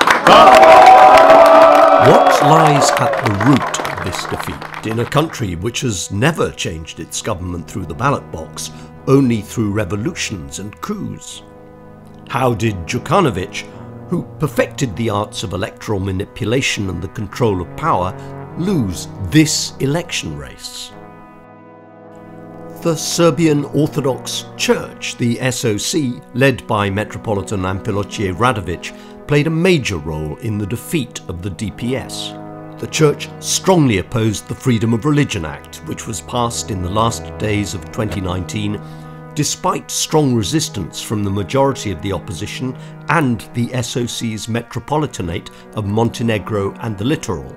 What lies at the root of this defeat in a country which has never changed its government through the ballot box, only through revolutions and coups? How did Đukanović, who perfected the arts of electoral manipulation and the control of power, lose this election race? The Serbian Orthodox Church, the SOC, led by Metropolitan Amfiloche Radović, played a major role in the defeat of the DPS. The Church strongly opposed the Freedom of Religion Act, which was passed in the last days of 2019, despite strong resistance from the majority of the opposition and the SOC's Metropolitanate of Montenegro and the Littoral.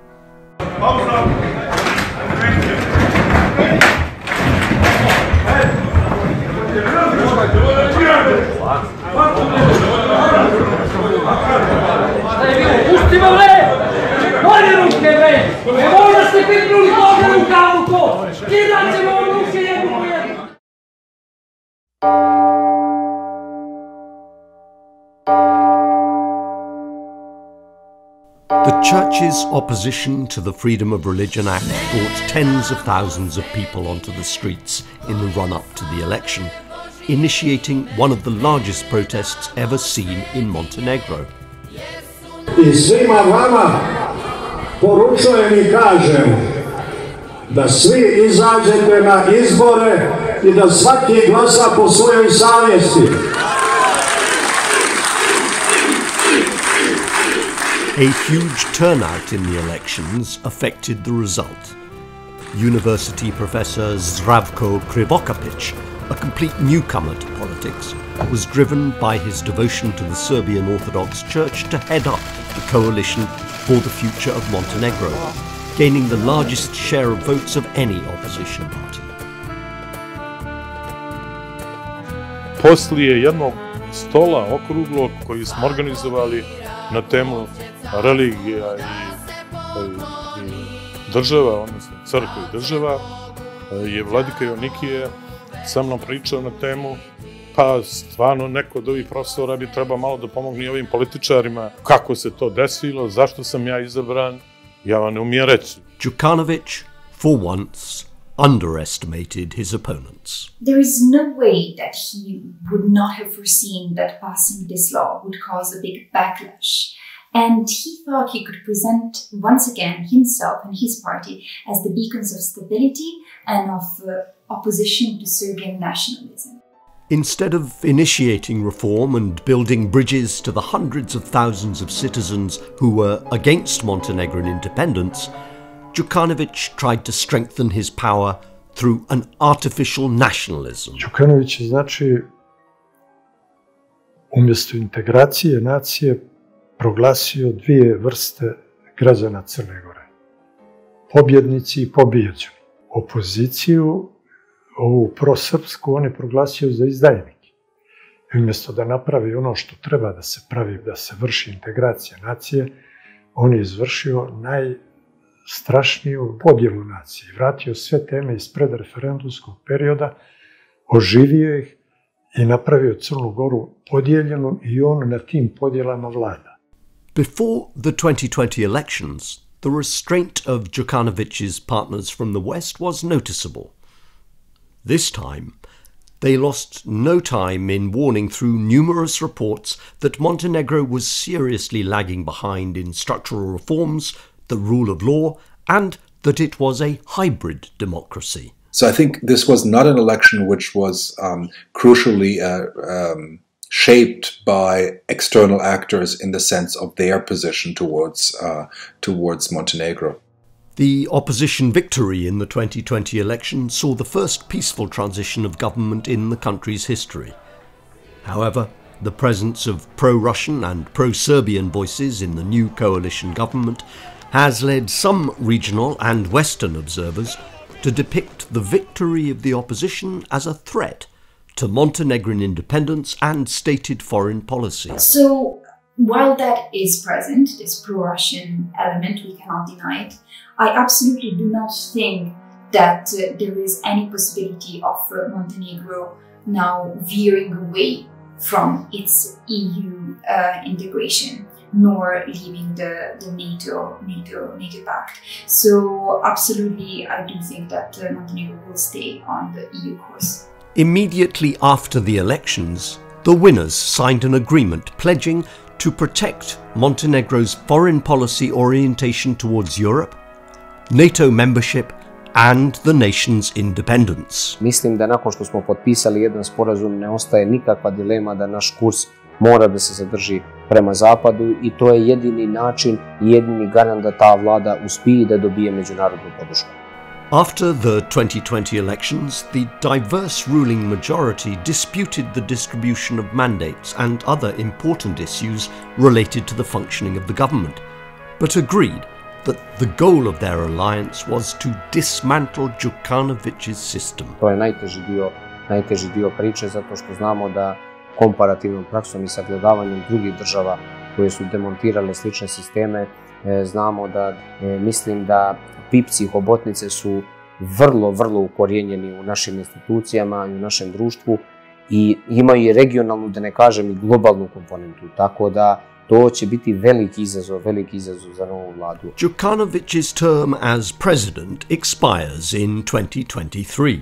The Church's opposition to the Freedom of Religion Act brought tens of thousands of people onto the streets in the run-up to the election, initiating one of the largest protests ever seen in Montenegro. I svima vama poručujem I kažem da svi izađete na izbore I da svaki glasa po svojoj savjesti. A huge turnout in the elections affected the result. University professor Zdravko Krivokapic, a complete newcomer to politics, was driven by his devotion to the Serbian Orthodox Church to head up the coalition for the future of Montenegro, gaining the largest share of votes of any opposition party. Poslije jednog stola okruglog koji smo organizovali na temu religija i država, odnosno crkva I država, je vladika Jonikije sa mnom pričao na temu, pa stvarno neko od ovih profesora bi trebao malo da pomogne ovim političarima, kako se to desilo, zašto sam ja izabran, ja vam ne umijem reći. Đukanović, for once, underestimated his opponents. There is no way that he would not have foreseen that passing this law would cause a big backlash. And he thought he could present once again himself and his party as the beacons of stability and of opposition to Serbian nationalism. Instead of initiating reform and building bridges to the hundreds of thousands of citizens who were against Montenegrin independence, Đukanović tried to strengthen his power through an artificial nationalism. Đukanović je znači umjesto integracije nacije proglasio dvije vrste građana Crne Gore. Pobjednici I pobijeđeni. Opoziciju, ovu prosrpsku, on je proglasio za izdajnike. I umjesto da napravi ono što treba da se pravi, da se vrši integracija nacije, on je izvršio najstrašniju podjelu nacije. Vratio sve teme iz predreferendumskog perioda, oživio ih I napravio Crnu Goru podijeljenu I on na tim podjelama vlada. Before the 2020 elections, the restraint of Đukanović's partners from the West was noticeable. This time, they lost no time in warning through numerous reports that Montenegro was seriously lagging behind in structural reforms, the rule of law, and that it was a hybrid democracy. So I think this was not an election which was crucially shaped by external actors in the sense of their position towards Montenegro. The opposition victory in the 2020 election saw the first peaceful transition of government in the country's history. However, the presence of pro-Russian and pro-Serbian voices in the new coalition government has led some regional and Western observers to depict the victory of the opposition as a threat to Montenegrin independence and stated foreign policy. So, while that is present, this pro-Russian element, we cannot deny it, I absolutely do not think that there is any possibility of Montenegro now veering away from its EU integration, nor leaving the NATO pact. So absolutely, I do think that Montenegro will stay on the EU course. Immediately after the elections, the winners signed an agreement pledging to protect Montenegro's foreign policy orientation towards Europe, NATO membership and the nation's independence. Mislim da nakon što smo potpisali jedan sporazum ne ostaje nikakva dilema da naš kurs mora da se zadrži prema zapadu i to je jedini način i jedini garant da ta vlada uspije da dobije međunarodnu podršku. After the 2020 elections, the diverse ruling majority disputed the distribution of mandates and other important issues related to the functioning of the government, but agreed that the goal of their alliance was to dismantle Đukanović's system. To je najteži dio priče, zato što znamo da komparativnom praksom i sagledavanjem drugih država koje su demontirale slične sisteme, znamo da mislim da pipci i hobotnice su vrlo ukorijenjeni u našim institucijama i u našem društvu i imaju i regionalnu, da ne kažem, i globalnu komponentu, tako da to će biti veliki izazov za novu vladu. Đukanović's term as president expires in 2023.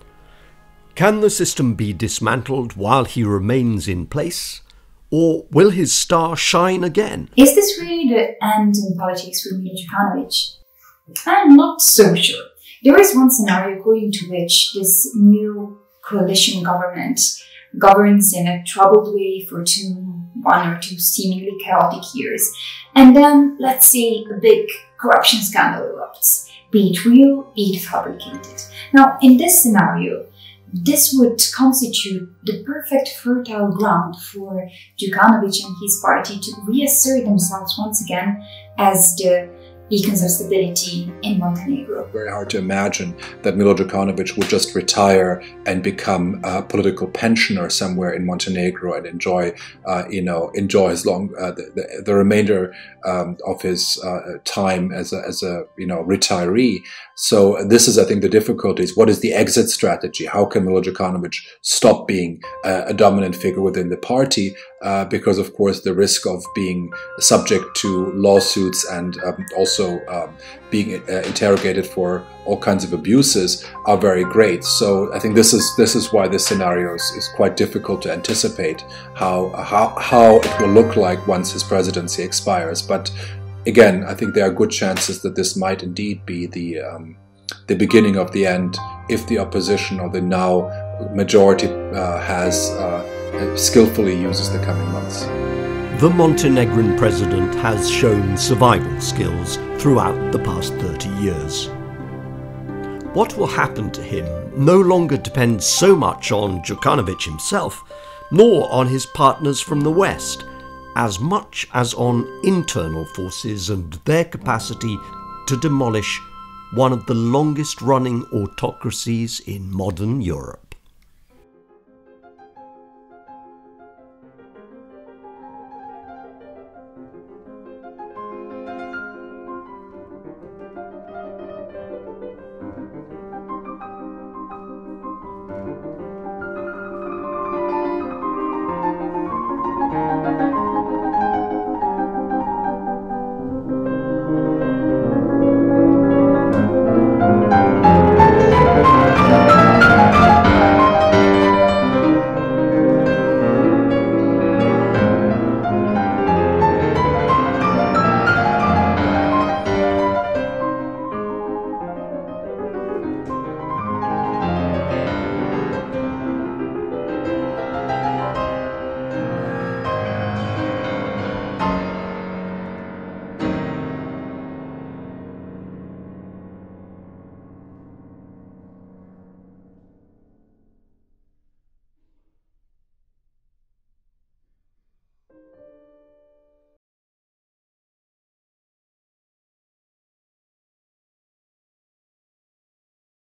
Can the system be dismantled while he remains in place, or will his star shine again? Is this really the end in politics for Milo Đukanović? I'm not so sure. There is one scenario according to which this new coalition government governs in a troubled way for one or two seemingly chaotic years, and then, let's say, a big corruption scandal erupts, be it real, be it fabricated. Now, in this scenario, this would constitute the perfect fertile ground for Đukanović and his party to reassert themselves once again as the beacons of stability in Montenegro. Very hard to imagine that Milo Đukanović would just retire and become a political pensioner somewhere in Montenegro and enjoy his long the remainder of his time as a retiree. So this is, I think, the difficulties. What is the exit strategy? How can Milo Đukanović stop being a dominant figure within the party? Because, of course, the risk of being subject to lawsuits and also being interrogated for all kinds of abuses are very great. So I think this is why this scenario is quite difficult to anticipate how it will look like once his presidency expires. But again, I think there are good chances that this might indeed be the beginning of the end if the opposition or the now majority skillfully uses the coming months. The Montenegrin president has shown survival skills throughout the past 30 years. What will happen to him no longer depends so much on Đukanović himself, nor on his partners from the West, as much as on internal forces and their capacity to demolish one of the longest-running autocracies in modern Europe.